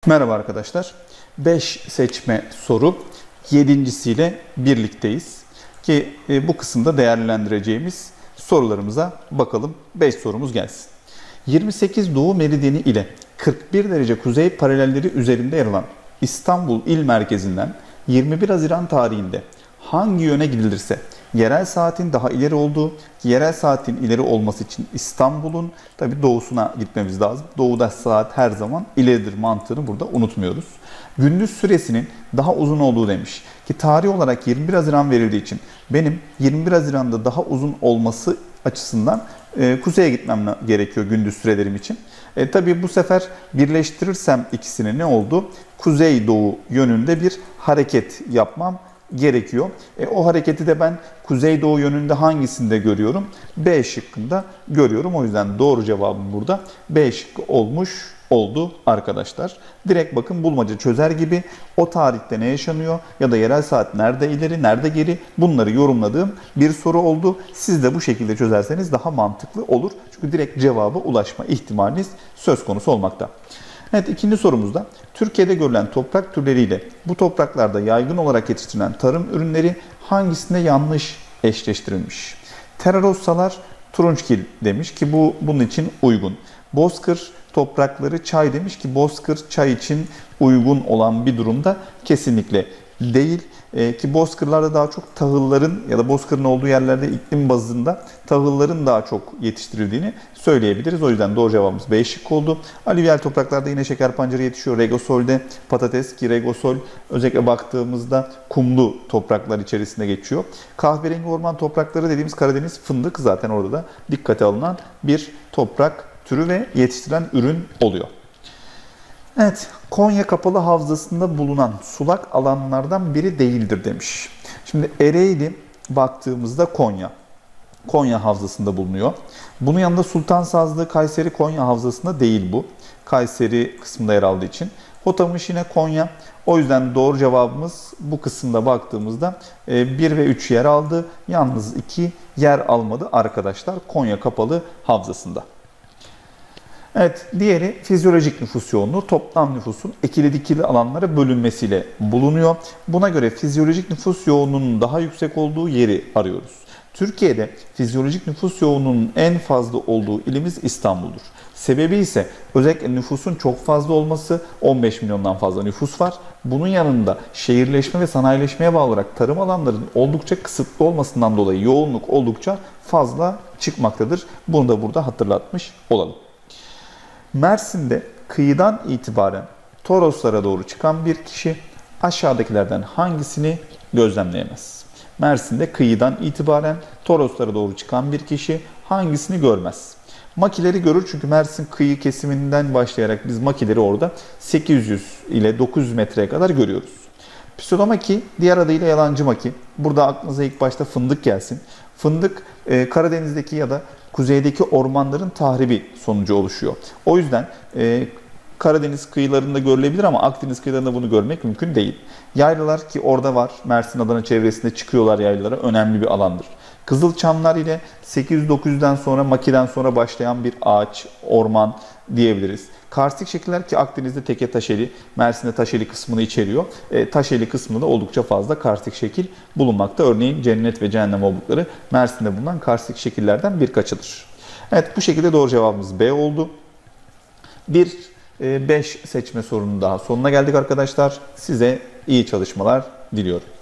Merhaba arkadaşlar. 5 seçme soru 7.siyle birlikteyiz. Ki bu kısımda değerlendireceğimiz sorularımıza bakalım. 5 sorumuz gelsin. 28 Doğu Meridyeni ile 41 derece kuzey paralelleri üzerinde yer alan İstanbul il merkezinden 21 Haziran tarihinde hangi yöne gidilirse yerel saatin daha ileri olduğu, yerel saatin ileri olması için İstanbul'un tabi doğusuna gitmemiz lazım. Doğuda saat her zaman ileridir mantığını burada unutmuyoruz. Gündüz süresinin daha uzun olduğu demiş ki tarih olarak 21 Haziran verildiği için benim 21 Haziran'da daha uzun olması açısından kuzeye gitmem gerekiyor gündüz sürelerim için. Tabi bu sefer birleştirirsem ikisini ne oldu? Kuzey-doğu yönünde bir hareket yapmam gerekiyor. O hareketi de ben kuzeydoğu yönünde hangisinde görüyorum? B şıkkında görüyorum. O yüzden doğru cevabım burada B şıkkı oldu arkadaşlar. Direkt bakın bulmaca çözer gibi o tarihte ne yaşanıyor ya da yerel saat nerede ileri, nerede geri bunları yorumladığım bir soru oldu. Siz de bu şekilde çözerseniz daha mantıklı olur. Çünkü direkt cevaba ulaşma ihtimaliniz söz konusu olmakta. Evet, ikinci sorumuzda Türkiye'de görülen toprak türleriyle bu topraklarda yaygın olarak yetiştirilen tarım ürünleri hangisinde yanlış eşleştirilmiş? Terarossalar turunçgil demiş ki bu bunun için uygun. Bozkır toprakları çay demiş ki bozkır çay için uygun olan bir durumda kesinlikle değil. Ki bozkırlarda daha çok tahılların ya da bozkırın olduğu yerlerde iklim bazında tahılların daha çok yetiştirildiğini söyleyebiliriz. O yüzden doğru cevabımız B şıkkı oldu. Alüvyal topraklarda yine şeker pancarı yetişiyor. Regosol'de patates ki regosol özellikle baktığımızda kumlu topraklar içerisinde geçiyor. Kahverengi orman toprakları dediğimiz Karadeniz fındık zaten orada da dikkate alınan bir toprak türü ve yetiştirilen ürün oluyor. Evet, Konya Kapalı Havzası'nda bulunan sulak alanlardan biri değildir demiş. Şimdi Ereğli baktığımızda Konya Havzası'nda bulunuyor. Bunun yanında Sultansazlı, Kayseri Konya Havzası'nda değil bu. Kayseri kısmında yer aldığı için. Hotamış yine Konya. O yüzden doğru cevabımız bu kısımda baktığımızda 1 ve 3 yer aldı. Yalnız 2 yer almadı arkadaşlar Konya Kapalı Havzası'nda. Evet, diğeri fizyolojik nüfus yoğunluğu toplam nüfusun ekili dikili alanlara bölünmesiyle bulunuyor. Buna göre fizyolojik nüfus yoğunluğunun daha yüksek olduğu yeri arıyoruz. Türkiye'de fizyolojik nüfus yoğunluğunun en fazla olduğu ilimiz İstanbul'dur. Sebebi ise özellikle nüfusun çok fazla olması, 15 milyondan fazla nüfus var. Bunun yanında şehirleşme ve sanayileşmeye bağlı olarak tarım alanlarının oldukça kısıtlı olmasından dolayı yoğunluk oldukça fazla çıkmaktadır. Bunu da burada hatırlatmış olalım. Mersin'de kıyıdan itibaren Toroslara doğru çıkan bir kişi aşağıdakilerden hangisini gözlemleyemez? Mersin'de kıyıdan itibaren Toroslara doğru çıkan bir kişi hangisini görmez? Makileri görür çünkü Mersin kıyı kesiminden başlayarak biz makileri orada 800 ile 900 metreye kadar görüyoruz. Pseudomaki diğer adıyla yalancı maki. Burada aklınıza ilk başta fındık gelsin. Fındık Karadeniz'deki ya da kuzeydeki ormanların tahribi sonucu oluşuyor. O yüzden Karadeniz kıyılarında görülebilir ama Akdeniz kıyılarında bunu görmek mümkün değil. Yaylalar ki orada var. Mersin Adana çevresinde çıkıyorlar yaylalara. Önemli bir alandır. Kızılçamlar ile 800-900'den sonra Maki'den sonra başlayan bir ağaç, orman diyebiliriz. Karstik şekiller ki Akdeniz'de Teke Taşeli, Mersin'de Taşeli kısmını içeriyor. Taşeli kısmında oldukça fazla karstik şekil bulunmakta. Örneğin cennet ve cehennem oblukları Mersin'de bulunan karstik şekillerden birkaçıdır. Evet, bu şekilde doğru cevabımız B oldu. 5 seçme sorunun daha sonuna geldik arkadaşlar. Size iyi çalışmalar diliyorum.